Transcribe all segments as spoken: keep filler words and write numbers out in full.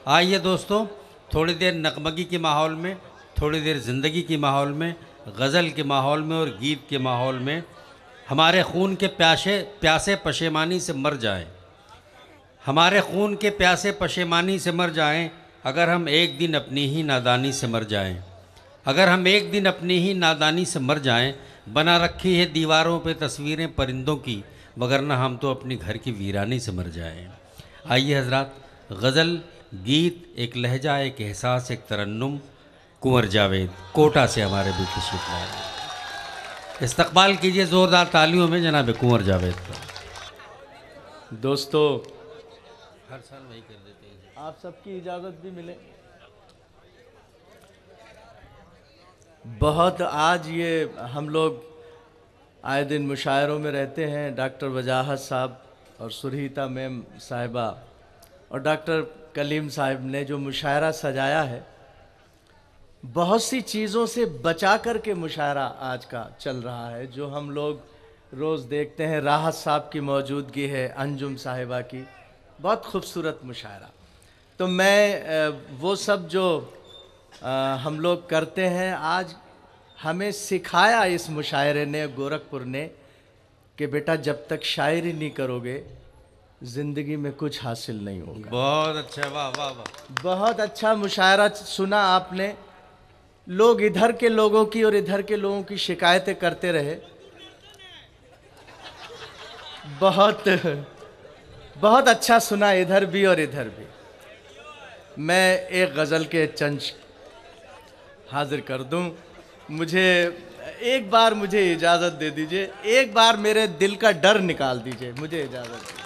आइए दोस्तों, थोड़ी देर नगमगी के माहौल में, थोड़ी देर ज़िंदगी के माहौल में, गज़ल के माहौल में और गीत के माहौल में हमारे खून के प्यासे प्यासे पशेमानी से मर जाएं, हमारे खून के प्यासे पशेमानी से मर जाएं अगर हम एक दिन अपनी ही नादानी से मर जाएं, अगर हम एक दिन अपनी ही नादानी से मर जाएं। बना रखी है दीवारों पे तस्वीरें परिंदों की, मगर न हम तो अपनी घर की वीरानी से मर जाएं। आइए हजरात, गज़ल, गीत, एक लहजा, एक एहसास, एक तरन्नुम, कुंवर जावेद कोटा से हमारे बीच तशरीफ लाए। इस्तकबाल कीजिए ज़ोरदार तालियों में जनाब कुंवर जावेद का। दोस्तों, हर साल वही कर देते हैं, आप सबकी इजाज़त भी मिले। बहुत आज ये हम लोग आए दिन मुशायरों में रहते हैं। डॉक्टर वजाहत साहब और सुरहीता मैम साहिबा और डॉक्टर कलीम साहब ने जो मुशायरा सजाया है, बहुत सी चीज़ों से बचा कर के मुशायरा आज का चल रहा है, जो हम लोग रोज़ देखते हैं। राहत साहब की मौजूदगी है, अंजुम साहिबा की, बहुत खूबसूरत मुशायरा। तो मैं वो सब जो आ, हम लोग करते हैं, आज हमें सिखाया इस मुशायरे ने, गोरखपुर ने, कि बेटा जब तक शायरी नहीं करोगे ज़िंदगी में कुछ हासिल नहीं होगा। बहुत अच्छा, वाह वाह वाह, बहुत अच्छा मुशायरा सुना आपने। लोग इधर के लोगों की और इधर के लोगों की शिकायतें करते रहे। बहुत बहुत अच्छा सुना, इधर भी और इधर भी। मैं एक गज़ल के चंद हाजिर कर दूं। मुझे एक बार मुझे इजाज़त दे दीजिए, एक बार मेरे दिल का डर निकाल दीजिए, मुझे इजाज़त दीजिए।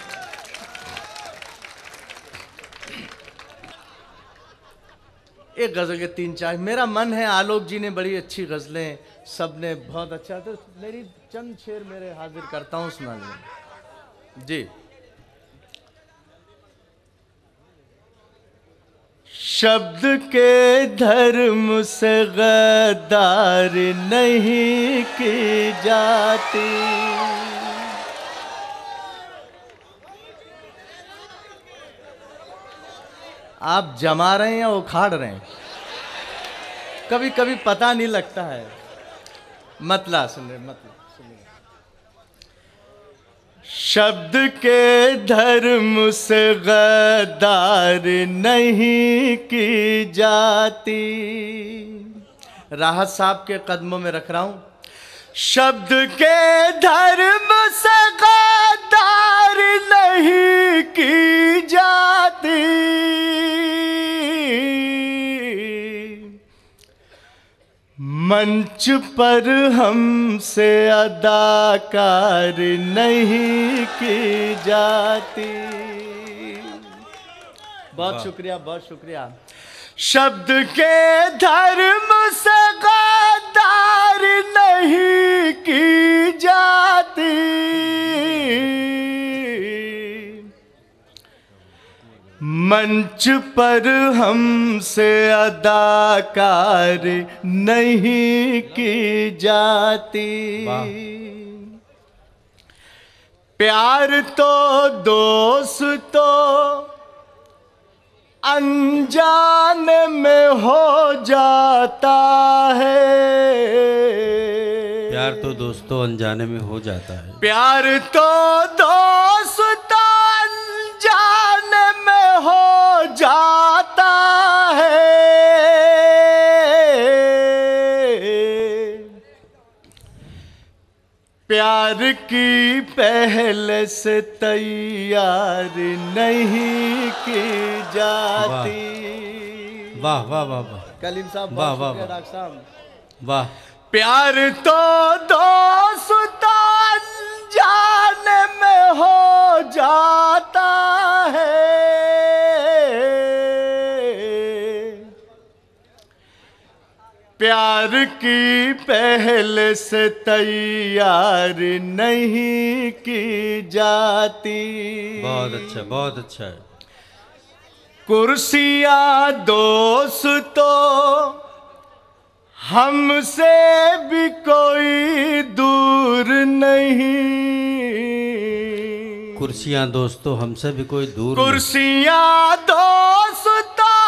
एक गज़ल के तीन चार, मेरा मन है, आलोक जी ने बड़ी अच्छी गज़लें, सब ने बहुत अच्छा, तो मेरी चंद शेर मेरे हाजिर करता हूँ, सुना लें जी। शब्द के धर्म से गद्दार नहीं की जाती, आप जमा रहे हैं या उखाड़ रहे हैं, कभी कभी पता नहीं लगता है। मतला सुन रहे, मतला सुनिए। शब्द के धर्म से गद्दार नहीं की जाती, राहत साहब के कदमों में रख रहा हूं। शब्द के धर्म से गद्दार नहीं की जाती, मंच पर हमसे अदाकार नहीं की जाती। बहुत शुक्रिया, बहुत शुक्रिया। शब्द के धर्म से गद्दार नहीं की जाती, मंच पर हमसे अदाकार नहीं की जाती। प्यार तो दोस्तों अनजान में हो जाता है, प्यार तो दोस्तों अनजाने में हो जाता है, प्यार तो दोस्तों अनजाने में हो जाता है, प्यार की पहले से तैयार नहीं की जाती। वाह वाह वाह वाह, कलीम साहब, वाह वाह वाह, डॉक्टर साहब, वाह। प्यार तो दोस्तों अनजाने में हो जाता है, प्यार की पहले से तैयार नहीं की जाती। बहुत अच्छा, बहुत अच्छा है। कुर्सियां दोस्तों हमसे भी कोई दूर नहीं, कुर्सियां दोस्तों हमसे भी कोई दूर कुर्सियां दोस्तों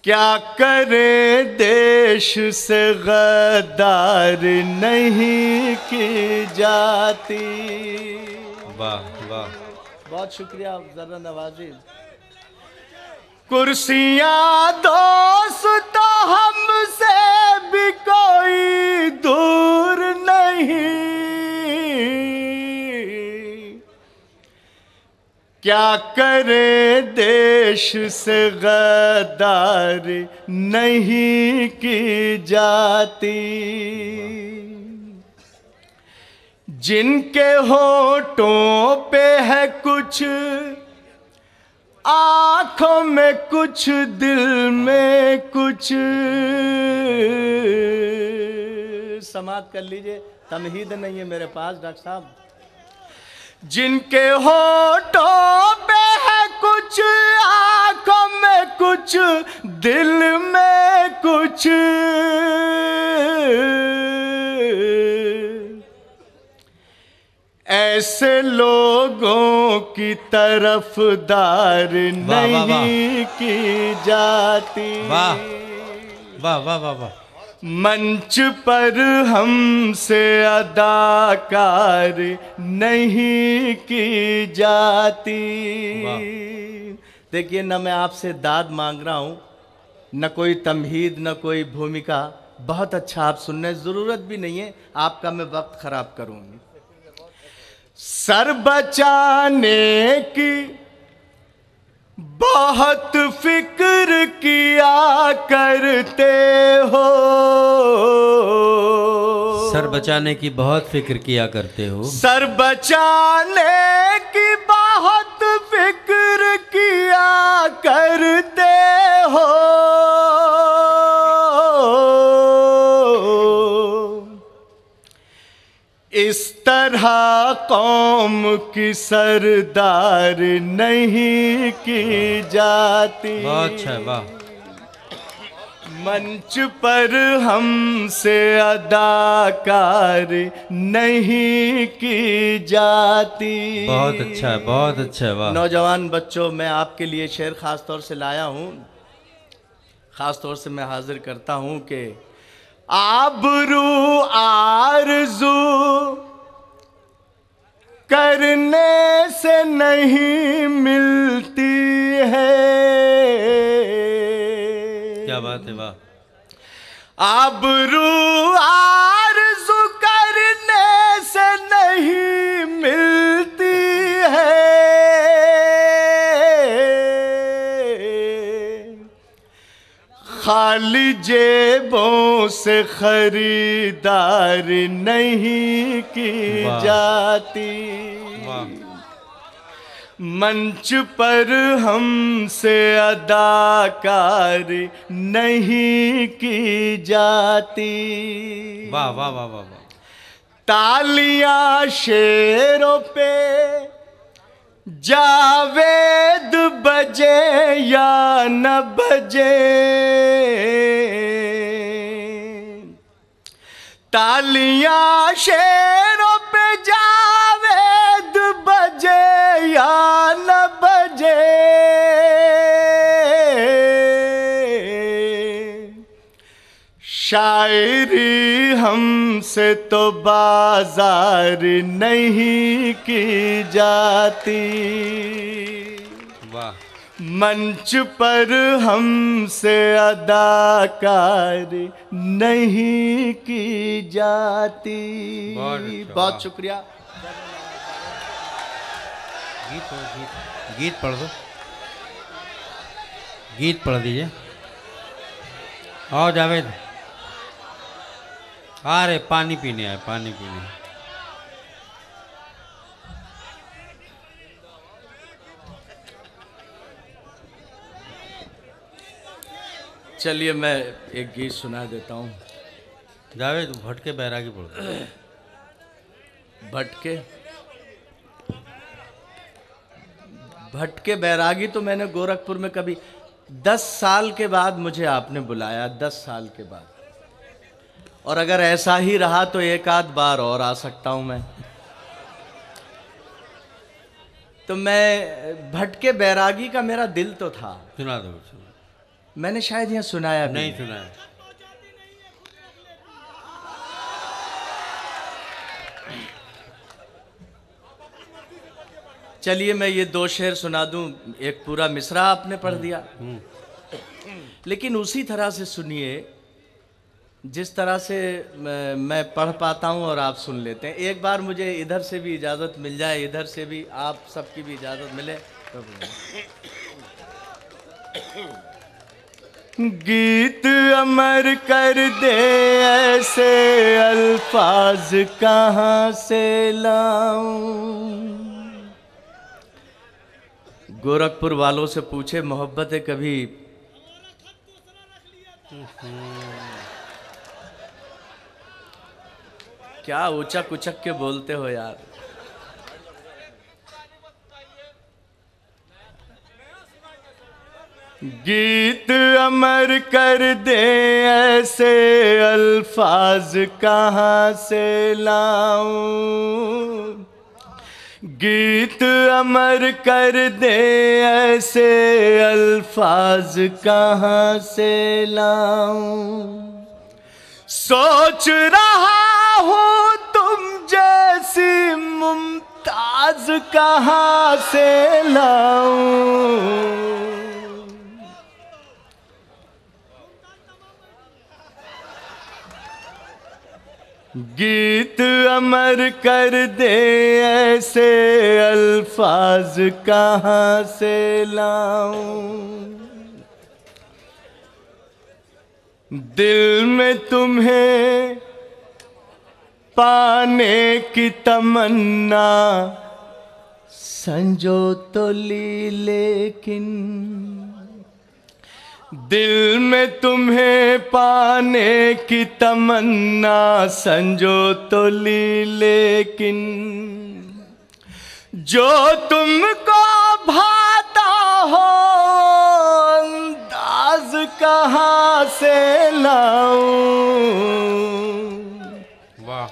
क्या करे देश से गद्दार नहीं की जाती। वाह वाह, बहुत शुक्रिया जरा नवाजी। कुर्सियां दोस्त हमसे भी कोई दूर नहीं, क्या करे देश से गद्दार नहीं की जाती। जिनके होठों पे है कुछ, आंखों में कुछ, दिल में कुछ। समाप्त कर लीजिए, तमहीद नहीं है मेरे पास डॉक्टर साहब। जिनके होठों पे है कुछ, आंखों में कुछ, दिल में कुछ। ऐसे लोगों की तरफदार नहीं की जाती। वाह वाह वाह वाह वाह। मंच पर हमसे अदाकार नहीं की जाती। देखिए, न मैं आपसे दाद मांग रहा हूँ, न कोई तमहीद, न कोई भूमिका। बहुत अच्छा आप सुनने, ज़रूरत भी नहीं है आपका मैं वक्त खराब करूँगी। सर बचाने की बहुत फिक्र किया करते हो। सर बचाने की बहुत फिक्र किया करते हो। सर बचाने की बहुत फिक्र किया करते हो। इस तरह कौम की सरदार नहीं की जाती। बहुत अच्छा, वाह। मंच पर हमसे अदाकार नहीं की जाती। बहुत अच्छा, बहुत अच्छा, वाह। नौजवान बच्चों, मैं आपके लिए शेर खास तौर से लाया हूँ। खास तौर से मैं हाजिर करता हूँ कि आबरू आरज़ू करने से नहीं मिलती है। क्या बात है, वाह। आबरू आरज़ू करने से नहीं मिलती है। खाली जेबों से खरीदार नहीं की जाती। मंच पर हमसे अदाकार नहीं की जाती। वाह वाह वाह वाह वाह। तालियां शेरों पे जावेद बजे या न बजे। तालियां शेरों पे जावेद बजे या न बजे। शायरी हमसे तो बाजार नहीं की जाती। वाह। मंच पर हमसे अदाकार नहीं की जाती। बहुत, बहुत शुक्रिया। गीत पढ़ो, गीत गीत पढ़ दो, गीत पढ़ दीजिए। आओ जावेद। अरे पानी पीने आए, पानी पीने। चलिए मैं एक गीत सुना देता हूँ। जावेद भटके बैरागी पढ़ दो। भटके भटके बैरागी तो मैंने गोरखपुर में कभी, दस साल के बाद मुझे आपने बुलाया, दस साल के बाद। और अगर ऐसा ही रहा तो एक आध बार और आ सकता हूं मैं। तो मैं भटके बैरागी का मेरा दिल तो था। सुना दो, सुना। मैंने शायद यहाँ सुनाया भी नहीं सुना है। चलिए मैं ये दो शेर सुना दूं, एक पूरा मिसरा आपने पढ़ दिया, लेकिन उसी तरह से सुनिए जिस तरह से मैं, मैं पढ़ पाता हूं और आप सुन लेते हैं। एक बार मुझे इधर से भी इजाज़त मिल जाए, इधर से भी आप सबकी भी इजाज़त मिले तो। गीत अमर कर दे ऐसे अल्फाज कहाँ से लाऊं। गोरखपुर वालों से पूछे मोहब्बत है कभी, क्या उचक उचक के बोलते हो यार। गीत अमर कर दे ऐसे अल्फाज कहाँ से लाऊं। गीत अमर कर दे ऐसे अल्फाज कहाँ से लाऊं। सोच रहा हूँ तुम जैसी मुमताज कहाँ से लाऊं। गीत अमर कर दे ऐसे अल्फाज कहाँ से लाऊं। दिल में तुम्हें पाने की तमन्ना संजो तो ली, लेकिन दिल में तुम्हें पाने की तमन्ना संजो तो ली, लेकिन जो तुमको भाता हो अंदाज कहाँ से लाऊं। वाह।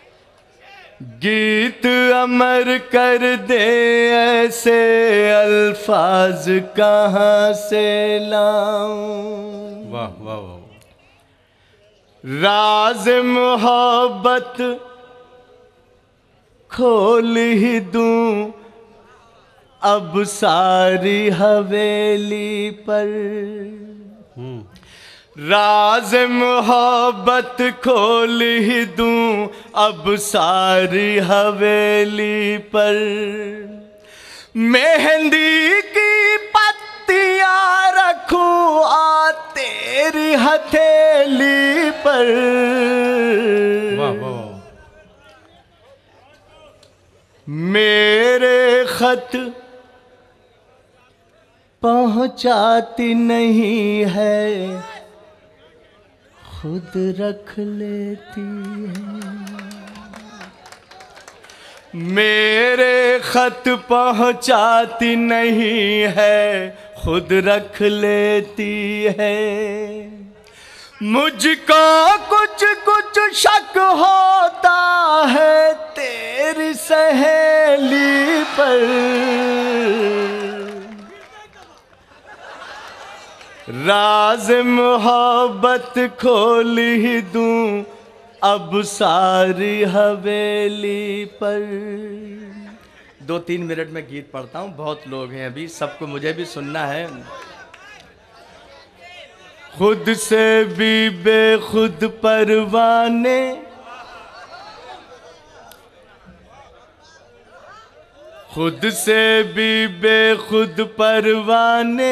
गीत अमर कर दे ऐसे अल्फाज कहाँ से लाऊं। वाह वाह वाह। राज मोहब्बत खोल ही दूं अब सारी हवेली पर। राज मोहब्बत खोल ही दूं अब सारी हवेली पर। मेहंदी की पत्तियां रखूं आ तेरी हथेली पर। वाह वाह। मेरे खत पहुंचाती नहीं है खुद रख लेती है। मेरे खत पहुंचाती नहीं है खुद रख लेती है। मुझको कुछ कुछ शक होता है तेरी सहेली पर। राज मोहब्बत खोल ही दूं अब सारी हवेली पर। दो तीन मिनट में गीत पढ़ता हूँ, बहुत लोग हैं अभी, सबको मुझे भी सुनना है। खुद से भी बेखुद परवाने खुद से भी बेखुद परवाने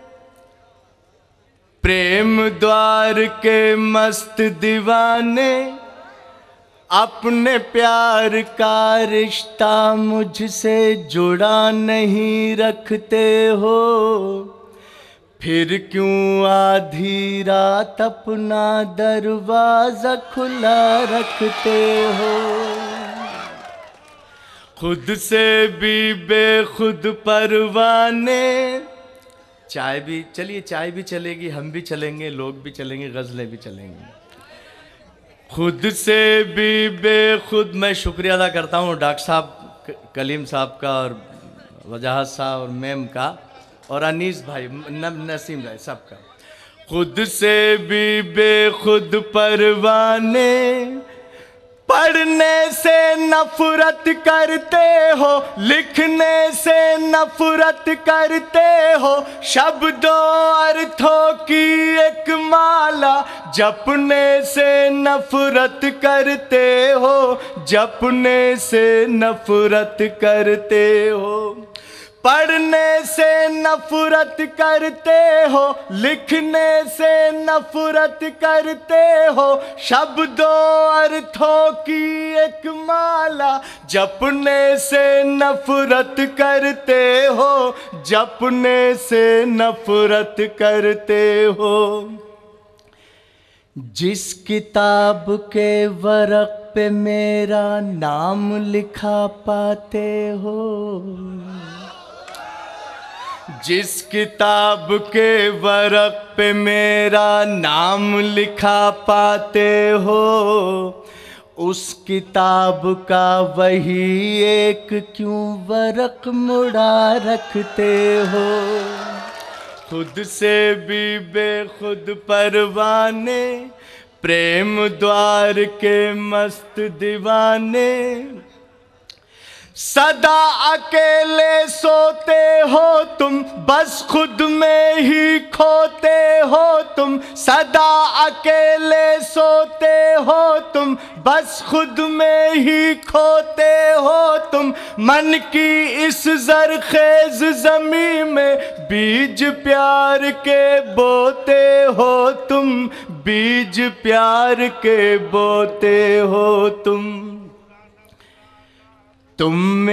प्रेम द्वार के मस्त दीवाने अपने प्यार का रिश्ता मुझसे जुड़ा नहीं रखते हो। फिर क्यों आधी रात अपना दरवाजा खुला रखते हो। खुद से भी बेखुद परवाने। चाय भी चलिए, चाय भी चलेगी, हम भी चलेंगे, लोग भी चलेंगे, गज़लें भी चलेंगी। खुद से भी बेखुद। मैं शुक्रिया अदा करता हूँ डॉक्टर साहब कलीम साहब का और वजाहत साहब और मैम का और अनीस भाई न, नसीम भाई सबका। खुद से भी बेखुद परवाने, पढ़ने से नफरत करते हो, लिखने से नफरत करते हो, शब्दों अर्थों की एक माला जपने से नफरत करते हो, जपने से नफरत करते हो। पढ़ने से नफरत करते हो, लिखने से नफरत करते हो, शब्दों अर्थों की एक माला जपने से नफरत करते हो, जपने से नफरत करते हो। जिस किताब के वर्क पे मेरा नाम लिखा पाते हो, जिस किताब के वर्क पे मेरा नाम लिखा पाते हो, उस किताब का वही एक क्यों वर्क मुड़ा रखते हो। खुद से भी बेखुद परवाने, प्रेम द्वार के मस्त दीवाने, सदा अकेले सोते हो तुम, बस खुद में ही खोते हो तुम, सदा अकेले सोते हो तुम, बस खुद में ही खोते हो तुम। मन की इस जरखेज जमी में बीज प्यार के बोते हो तुम, बीज प्यार के बोते हो तुम। तुम